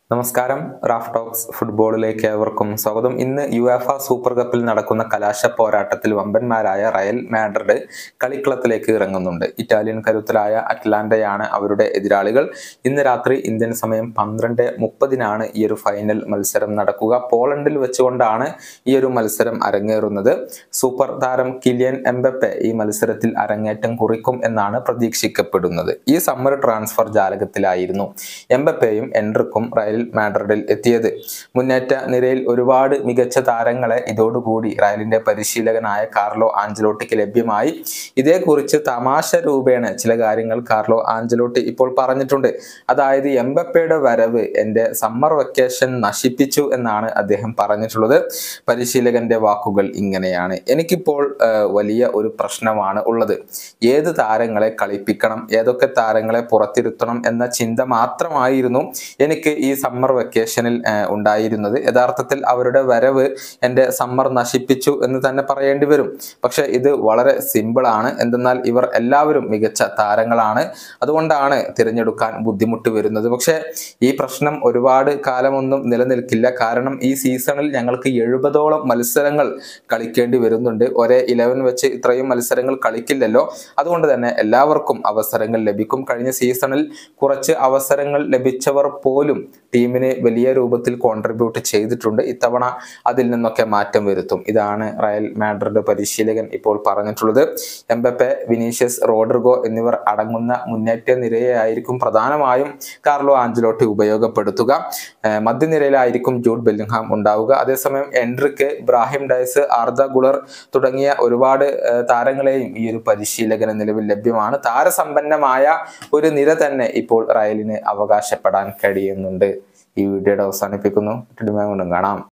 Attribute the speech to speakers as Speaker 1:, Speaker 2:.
Speaker 1: നമസ്കാരം. Raf talks ഫുട്ബോളിലേക്ക് ഏവർക്കും സ്വാഗതം. ഇന്ന് യുവേഫ സൂപ്പർ കപ്പിൽ നടക്കുന്ന കലാശ പോരാട്ടത്തിൽ വമ്പന്മാരായ റയൽ മാഡ്രിഡ് കളിക്കളത്തിലേക്ക് ഇറങ്ങുന്നുണ്ട്. ഇറ്റാലിയൻ കരുത്തരായ അറ്റ്ലാന്റയാണ് അവരുടെ എതിരാളികൾ. ഇന്ന് രാത്രി ഇന്ത്യൻ സമയം 12:30 ഈ ഒരു ഫൈനൽ മത്സരം നടക്കുക. പോളണ്ടിൽ വെച്ചുകൊണ്ടാണ് ഈ ഒരു മത്സരം അരങ്ങേറുന്നത്. സൂപ്പർ താരം കിലിയൻ എംബപ്പെ ഈ മത്സരത്തിൽ അരങ്ങേറ്റം കുറിക്കും എന്നാണ് പ്രതീക്ഷിക്കപ്പെടുന്നത്. ഈ സമ്മർ ട്രാൻസ്ഫർ ജാലകത്തിലായിരുന്നു എംബപ്പെയും എൻട്രിക്കും റയൽ മാഡ്രിഡിൽ എത്തിയത്. മുന്നേറ്റ നിരയിൽ ഒരുപാട് മികച്ച താരങ്ങളെ ഇതോടുകൂടി റയലിന്റെ പരിശീലകനായ കാർലോ ആഞ്ചലോട്ടിക്ക് ലഭ്യമായി. ഇതേക്കുറിച്ച് തമാശ രൂപേണ ചില കാര്യങ്ങൾ കാർലോ ആഞ്ചലോട്ടി ഇപ്പോൾ പറഞ്ഞിട്ടുണ്ട്. അതായത് എംബപ്പയുടെ വരവ് എന്റെ സമ്മർ വെക്കേഷൻ നശിപ്പിച്ചു എന്നാണ് അദ്ദേഹം പറഞ്ഞിട്ടുള്ളത്. പരിശീലകന്റെ വാക്കുകൾ ഇങ്ങനെയാണ്: എനിക്കിപ്പോൾ വലിയ ഒരു പ്രശ്നമാണ് ഉള്ളത്. ഏത് താരങ്ങളെ കളിപ്പിക്കണം, ഏതൊക്കെ താരങ്ങളെ പുറത്തിരുത്തണം എന്ന ചിന്ത മാത്രമായിരുന്നു എനിക്ക് ഈ സമ്മർ വെക്കേഷനിൽ ഉണ്ടായിരുന്നത്. യഥാർത്ഥത്തിൽ അവരുടെ വരവ് എൻ്റെ സമ്മർ നശിപ്പിച്ചു എന്ന് തന്നെ പറയേണ്ടി വരും. പക്ഷെ ഇത് വളരെ സിമ്പിളാണ്. എന്തെന്നാൽ ഇവർ എല്ലാവരും മികച്ച താരങ്ങളാണ്. അതുകൊണ്ടാണ് തിരഞ്ഞെടുക്കാൻ ബുദ്ധിമുട്ട് വരുന്നത്. പക്ഷെ ഈ പ്രശ്നം ഒരുപാട് കാലമൊന്നും നിലനിൽക്കില്ല. കാരണം ഈ സീസണിൽ ഞങ്ങൾക്ക് 70ഓളം മത്സരങ്ങൾ കളിക്കേണ്ടി വരുന്നുണ്ട്. ഒരേ 11 വെച്ച് ഇത്രയും മത്സരങ്ങൾ കളിക്കില്ലല്ലോ. അതുകൊണ്ട് തന്നെ എല്ലാവർക്കും അവസരങ്ങൾ ലഭിക്കും. കഴിഞ്ഞ സീസണിൽ കുറച്ച് അവസരങ്ങൾ ലഭിച്ചവർ പോലും ടീമിന് വലിയ രൂപത്തിൽ കോൺട്രിബ്യൂട്ട് ചെയ്തിട്ടുണ്ട്. ഇത്തവണ അതിൽ നിന്നൊക്കെ മാറ്റം വരുത്തും. ഇതാണ് റയൽ മാഡ്രിഡ് പരിശീലകൻ ഇപ്പോൾ പറഞ്ഞിട്ടുള്ളത്. എംബപ്പെ, വിനീഷ്യസ്, റോഡ്രിഗോ എന്നിവർ അടങ്ങുന്ന മുന്നേറ്റ നിരയായിരിക്കും പ്രധാനമായും കാർലോ ആഞ്ചലോട്ടി ഉപയോഗപ്പെടുത്തുക. മധ്യനിരയിലായിരിക്കും ജൂഡ് ബെല്ലിംഗ്ഹാം ഉണ്ടാവുക. അതേസമയം Endrick, Brahim Diaz, Arda Guler തുടങ്ങിയ ഒരുപാട് താരങ്ങളെയും ഈ ഒരു പരിശീലകന് നിലവിൽ ലഭ്യമാണ്. താരസമ്പന്നമായ ഒരു നിര തന്നെ ഇപ്പോൾ റയലിന് അവകാശപ്പെടാൻ കഴിയുന്നുണ്ട്. ഈ വീഡിയോയുടെ അവസാനിപ്പിക്കുന്നു. വീണ്ടും കാണാം.